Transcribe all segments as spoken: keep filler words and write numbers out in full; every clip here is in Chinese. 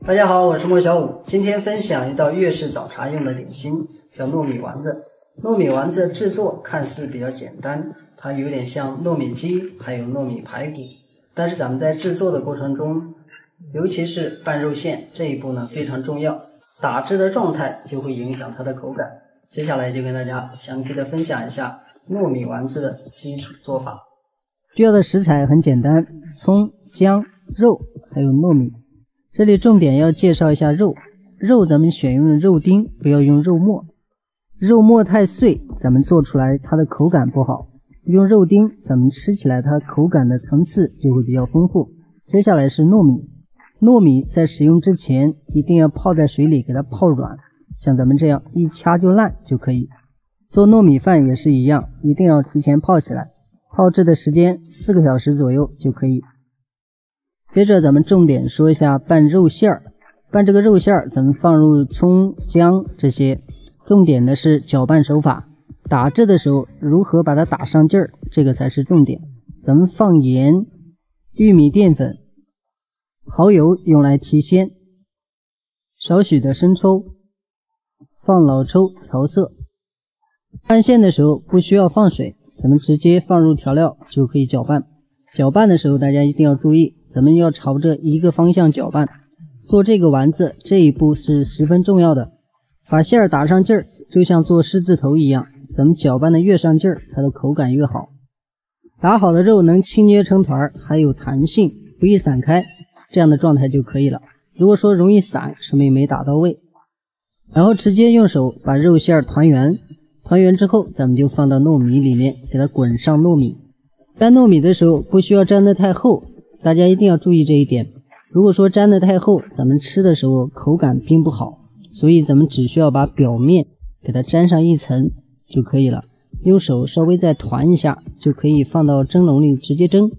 大家好，我是莫小五，今天分享一道粤式早茶用的点心，叫糯米丸子。糯米丸子制作看似比较简单，它有点像糯米鸡，还有糯米排骨，但是咱们在制作的过程中，尤其是拌肉馅这一步呢非常重要，打制的状态就会影响它的口感。接下来就跟大家详细的分享一下糯米丸子的基础做法。需要的食材很简单，葱、姜、肉还有糯米。这里重点要介绍一下肉，肉咱们选用肉丁，不要用肉末。肉末太碎，咱们做出来它的口感不好。用肉丁，咱们吃起来它口感的层次就会比较丰富。接下来是糯米，糯米在使用之前一定要泡在水里给它泡软，像咱们这样一掐就烂就可以。做糯米饭也是一样，一定要提前泡起来，泡制的时间四个小时左右就可以。接着咱们重点说一下拌肉馅儿，拌这个肉馅儿咱们放入葱、姜这些，重点的是搅拌手法，打制的时候如何把它打上劲儿，这个才是重点。咱们放盐、玉米淀粉、蚝油用来提鲜，少许的生抽，放老抽调色。拌馅的时候不需要放水，咱们直接放入调料就可以搅拌。搅拌的时候大家一定要注意，咱们要朝着一个方向搅拌。做这个丸子这一步是十分重要的，把馅儿打上劲儿，就像做狮字头一样，咱们搅拌的越上劲儿，它的口感越好。打好的肉能轻捏成团，还有弹性，不易散开，这样的状态就可以了。如果说容易散，说明没打到位。然后直接用手把肉馅儿团圆，团圆之后咱们就放到糯米里面，给它滚上糯米。沾糯米的时候不需要沾得太厚，大家一定要注意这一点。如果说沾得太厚，咱们吃的时候口感并不好，所以咱们只需要把表面给它沾上一层就可以了，用手稍微再团一下就可以放到蒸笼里直接蒸。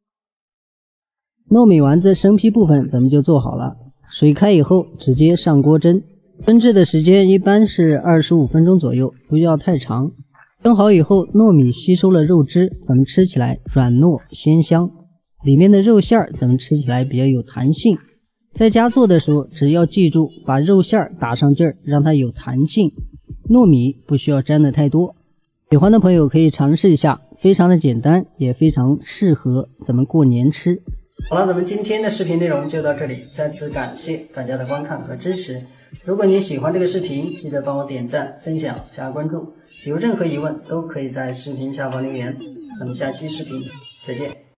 糯米丸子生坯部分咱们就做好了，水开以后直接上锅蒸，蒸制的时间一般是二十五分钟左右，不要太长。蒸好以后，糯米吸收了肉汁，咱们吃起来软糯鲜香，里面的肉馅儿咱们吃起来比较有弹性。在家做的时候只要记住把肉馅儿打上劲儿，让它有弹性，糯米不需要沾的太多。喜欢的朋友可以尝试一下，非常的简单，也非常适合咱们过年吃。好了，咱们今天的视频内容就到这里，再次感谢大家的观看和支持。如果你喜欢这个视频，记得帮我点赞、分享、加关注。有任何疑问都可以在视频下方留言。咱们下期视频再见。